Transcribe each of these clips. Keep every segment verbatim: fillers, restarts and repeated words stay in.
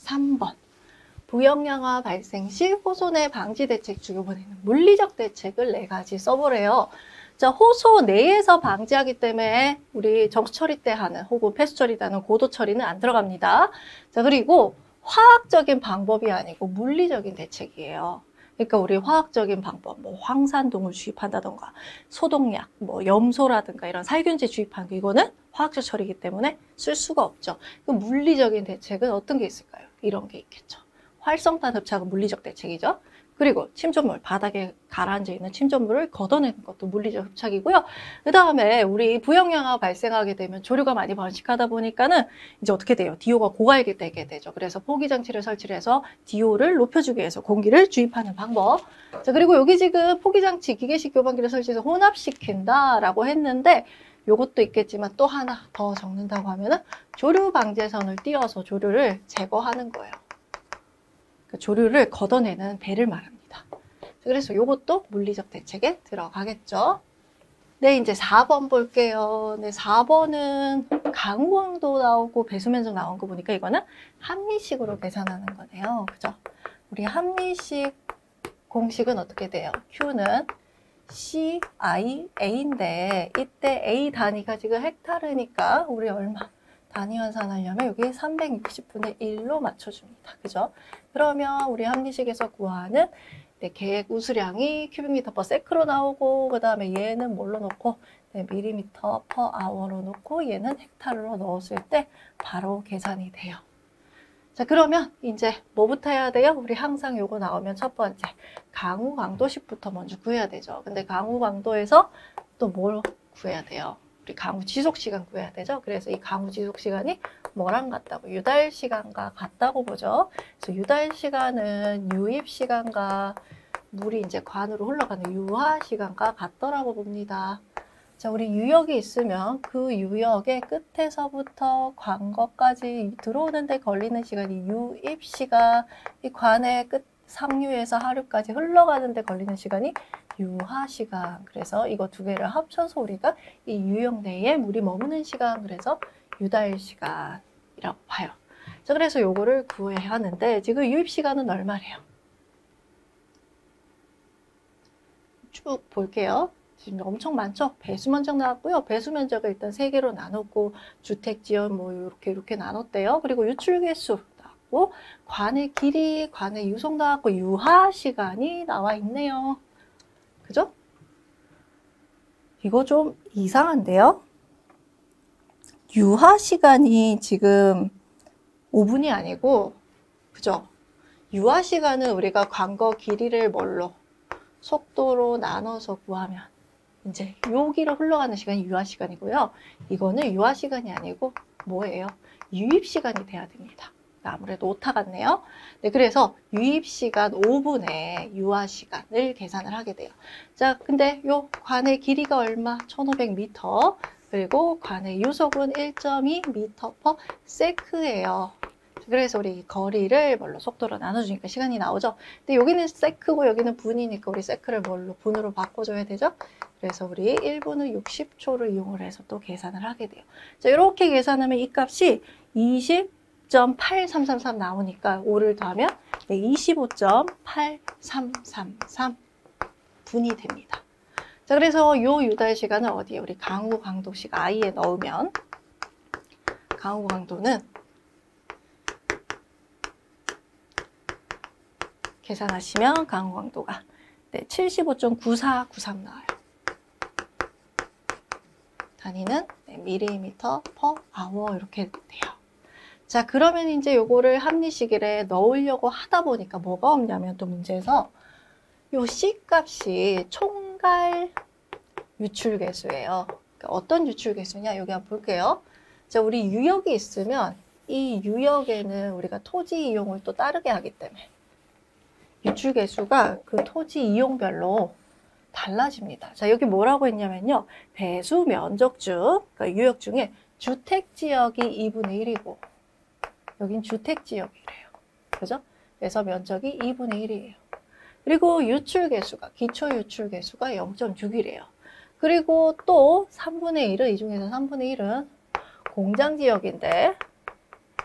삼 번. 부역량화 발생 시 호손해 방지 대책 중 이번에는 물리적 대책을 네 가지 써보래요. 자, 호소 내에서 방지하기 때문에 우리 정수 처리 때 하는 혹은 폐수 처리 때 하는 고도 처리는 안 들어갑니다. 자, 그리고 화학적인 방법이 아니고 물리적인 대책이에요. 그러니까 우리 화학적인 방법, 뭐 황산동을 주입한다던가 소독약, 뭐 염소라든가 이런 살균제 주입하는 거 이거는 화학적 처리이기 때문에 쓸 수가 없죠. 그 물리적인 대책은 어떤 게 있을까요? 이런 게 있겠죠. 활성탄 흡착은 물리적 대책이죠. 그리고 침전물, 바닥에 가라앉아 있는 침전물을 걷어내는 것도 물리적 흡착이고요. 그 다음에 우리 부역량화 발생하게 되면 조류가 많이 번식하다 보니까는 이제 어떻게 돼요? 디오가 고갈되게 되죠. 그래서 포기장치를 설치를 해서 디오를 높여주기 위해서 공기를 주입하는 방법. 자, 그리고 여기 지금 포기장치, 기계식 교반기를 설치해서 혼합시킨다라고 했는데 요것도 있겠지만 또 하나 더 적는다고 하면은 조류 방제선을 띄워서 조류를 제거하는 거예요. 조류를 걷어내는 배를 말합니다. 그래서 이것도 물리적 대책에 들어가겠죠. 네, 이제 사 번 볼게요. 네, 사 번은 강우강도 나오고 배수면적 나온 거 보니까 이거는 합리식으로 계산하는 거네요. 그죠? 우리 합리식 공식은 어떻게 돼요? Q는 씨 아이 에이인데 이때 A 단위가 지금 헥타르니까 우리 얼마? 단위 환산하려면 여기 삼백육십분의 일로 맞춰줍니다. 그죠? 그러면 우리 합리식에서 구하는 네, 계획 우수량이 큐빅미터 퍼 세크로 나오고 그 다음에 얘는 뭘로 놓고 네, 밀리미터 퍼 아워로 놓고 얘는 헥타르로 넣었을 때 바로 계산이 돼요. 자, 그러면 이제 뭐부터 해야 돼요? 우리 항상 요거 나오면 첫 번째 강우 강도식부터 먼저 구해야 되죠. 근데 강우 강도에서 또 뭘 구해야 돼요? 우리 강우 지속 시간 구해야 되죠. 그래서 이 강우 지속 시간이 뭐랑 같다고? 유달 시간과 같다고 보죠. 그래서 유달 시간은 유입 시간과 물이 이제 관으로 흘러가는 유화 시간과 같더라고 봅니다. 자, 우리 유역이 있으면 그 유역의 끝에서부터 관거까지 들어오는데 걸리는 시간이 유입 시간, 이 관의 끝 상류에서 하류까지 흘러가는데 걸리는 시간이 유하 시간. 그래서 이거 두 개를 합쳐서 우리가 이 유역 내에 물이 머무는 시간, 그래서 유달 시간이라고 봐요. 자, 그래서 요거를 구해야 하는데 지금 유입 시간은 얼마래요? 쭉 볼게요. 지금 엄청 많죠? 배수면적 나왔고요. 배수면적을 일단 세 개로 나눴고 주택지연 뭐 이렇게 이렇게 나눴대요. 그리고 유출개수 나왔고 관의 길이, 관의 유속 나왔고 유하 시간이 나와 있네요. 그죠? 이거 좀 이상한데요? 유하 시간이 지금 오 분이 아니고, 그죠? 유하 시간은 우리가 관거 길이를 뭘로? 속도로 나눠서 구하면 이제 여기로 흘러가는 시간이 유하 시간이고요. 이거는 유하 시간이 아니고 뭐예요? 유입 시간이 돼야 됩니다. 아무래도 오타 같네요. 네, 그래서 유입 시간 오 분의 유하 시간을 계산을 하게 돼요. 자, 근데 요 관의 길이가 얼마? 천오백 미터. 그리고 관의 유속은 일 점 이 미터 퍼 세크예요. 그래서 우리 거리를 뭘로 속도로 나눠주니까 시간이 나오죠. 근데 여기는 세크고 여기는 분이니까 우리 세크를 뭘로 분으로 바꿔줘야 되죠. 그래서 우리 일 분의 육십 초를 이용을 해서 또 계산을 하게 돼요. 자, 이렇게 계산하면 이 값이 이십 점 팔삼삼삼 나오니까 오를 더하면 이십오 점 팔삼삼삼 분이 됩니다. 자, 그래서 요 유달 시간은 어디에? 우리 강우 강도식 i에 넣으면 강우 강도는 계산하시면 강우 강도가 네, 칠십오 점 구사구삼 나와요. 단위는 네, 밀리미터 퍼 아워 이렇게 돼요. 자, 그러면 이제 요거를 합리식에 넣으려고 하다 보니까 뭐가 없냐면 또 문제에서 요 C 값이 총갈 유출계수예요. 그러니까 어떤 유출계수냐? 여기 한번 볼게요. 자, 우리 유역이 있으면 이 유역에는 우리가 토지 이용을 또 따르게 하기 때문에 유출계수가 그 토지 이용별로 달라집니다. 자, 여기 뭐라고 했냐면요. 배수 면적 중, 그러니까 유역 중에 주택지역이 이분의 일이고 여긴 주택지역이래요. 그죠? 그래서 면적이 이분의 일이에요. 그리고 유출계수가, 기초유출계수가 영 점 육이래요. 그리고 또 삼분의 일은, 이 중에서 삼분의 일은 공장지역인데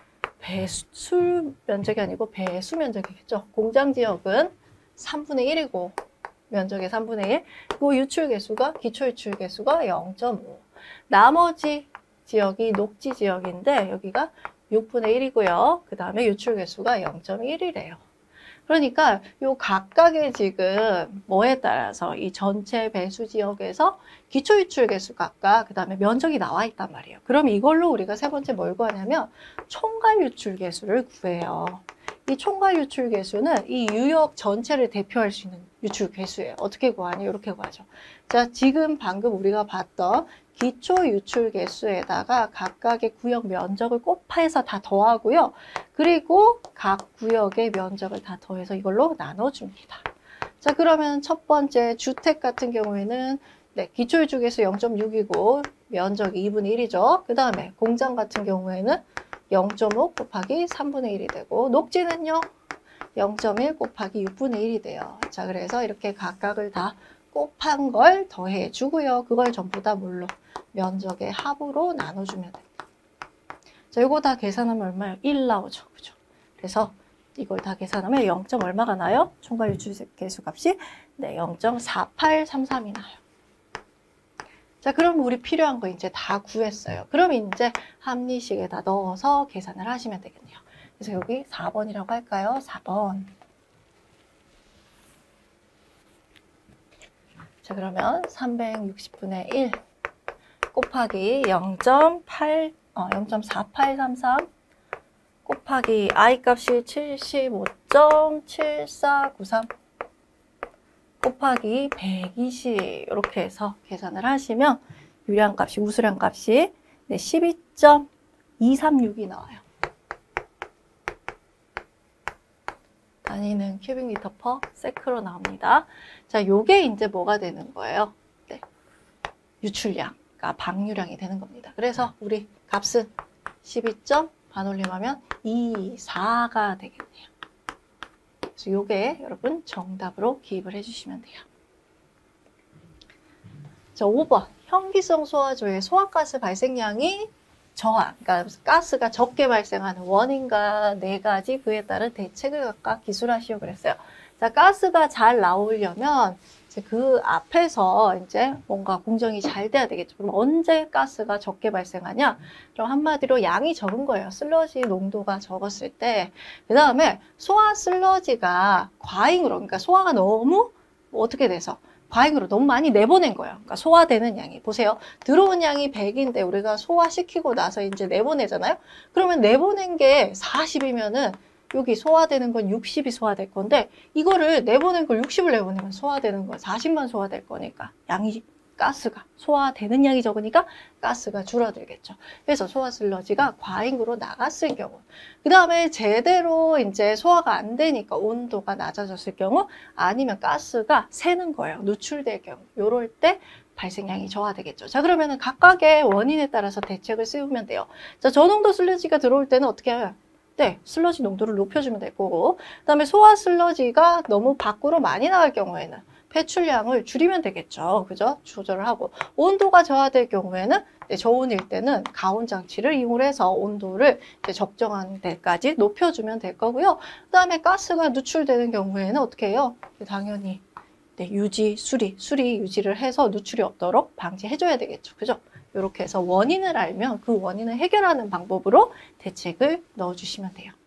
배수 면적이 아니고 배수 면적이겠죠. 공장 지역은 삼분의 일이고 면적의 삼분의 일. 그리고 유출 개수가 기초 유출 개수가 영 점 오. 나머지 지역이 녹지 지역인데 여기가 육분의 일이고요. 그 다음에 유출 개수가 영 점 일이래요. 그러니까 요 각각의 지금 뭐에 따라서 이 전체 배수 지역에서 기초 유출 개수 각각 그 다음에 면적이 나와 있단 말이에요. 그럼 이걸로 우리가 세 번째 뭘 구하냐면 총괄 유출 개수를 구해요. 이 총괄 유출 개수는 이 유역 전체를 대표할 수 있는 유출 개수예요. 어떻게 구하니? 이렇게 구하죠. 자, 지금 방금 우리가 봤던 기초 유출 개수에다가 각각의 구역 면적을 곱해서 다 더하고요. 그리고 각 구역의 면적을 다 더해서 이걸로 나눠줍니다. 자, 그러면 첫 번째 주택 같은 경우에는 네, 기초 유출 개수 영 점 육이고 면적이 이분의 일이죠. 그 다음에 공장 같은 경우에는 영 점 오 곱하기 삼분의 일이 되고 녹지는요. 영 점 일 곱하기 육분의 일이 돼요. 자, 그래서 이렇게 각각을 다 곱한 걸 더해 주고요. 그걸 전부 다 뭘로? 면적의 합으로 나눠주면 됩니다. 자, 이거 다 계산하면 얼마예요? 일 나오죠. 그죠? 그래서 이걸 다 계산하면 영. 얼마가 나요? 총괄 유출 개수 값이 네, 영 점 사팔삼삼이 나요. 자, 그럼 우리 필요한 거 이제 다 구했어요. 그럼 이제 합리식에다 넣어서 계산을 하시면 되겠네요. 그래서 여기 사 번이라고 할까요? 사 번. 자, 그러면 삼백육십분의 일 곱하기 영 점 팔, 어, 영 점 사팔삼삼 곱하기 i 값이 칠십오 점 칠사구삼 곱하기 백이십 이렇게 해서 계산을 하시면 유량 값이 우수량 값이 네, 십이 점 이삼육이 나와요. 단위는 큐빅미터 퍼 세크로 나옵니다. 자, 요게 이제 뭐가 되는 거예요? 네, 유출량, 그러니까 방류량이 되는 겁니다. 그래서 우리 값은 십이 점 반올림하면 이십사가 되겠네요. 그래서 요게 여러분 정답으로 기입을 해주시면 돼요. 자, 오 번. 현기성 소화조의 소화가스 발생량이 저하, 그러니까 가스가 적게 발생하는 원인과 네 가지 그에 따른 대책을 각각 기술하시오 그랬어요. 자, 가스가 잘 나오려면 이제 그 앞에서 이제 뭔가 공정이 잘 돼야 되겠죠. 그럼 언제 가스가 적게 발생하냐? 그럼 한마디로 양이 적은 거예요. 슬러지 농도가 적었을 때. 그 다음에 소화 슬러지가 과잉으로, 그러니까 소화가 너무 어떻게 돼서 과잉으로 너무 많이 내보낸 거예요. 그러니까 소화되는 양이. 보세요. 들어온 양이 백인데 우리가 소화시키고 나서 이제 내보내잖아요. 그러면 내보낸 게 사십이면은 여기 소화되는 건 육십이 소화될 건데 이거를 내보낸 걸 육십을 내보내면 소화되는 건 사십만 소화될 거니까 양이 가스가 소화되는 양이 적으니까 가스가 줄어들겠죠. 그래서 소화 슬러지가 과잉으로 나갔을 경우, 그 다음에 제대로 이제 소화가 안 되니까 온도가 낮아졌을 경우, 아니면 가스가 새는 거예요. 누출될 경우, 요럴 때 발생량이 저하되겠죠. 자, 그러면은 각각의 원인에 따라서 대책을 세우면 돼요. 자, 저농도 슬러지가 들어올 때는 어떻게 해요? 네, 슬러지 농도를 높여주면 될 거고, 그 다음에 소화 슬러지가 너무 밖으로 많이 나갈 경우에는 배출량을 줄이면 되겠죠. 그죠? 조절을 하고. 온도가 저하될 경우에는 네, 저온일 때는 가온 장치를 이용해서 온도를 이제 적정한 데까지 높여주면 될 거고요. 그 다음에 가스가 누출되는 경우에는 어떻게 해요? 당연히 네, 유지, 수리, 수리 유지를 해서 누출이 없도록 방지해줘야 되겠죠. 그죠? 이렇게 해서 원인을 알면 그 원인을 해결하는 방법으로 대책을 넣어주시면 돼요.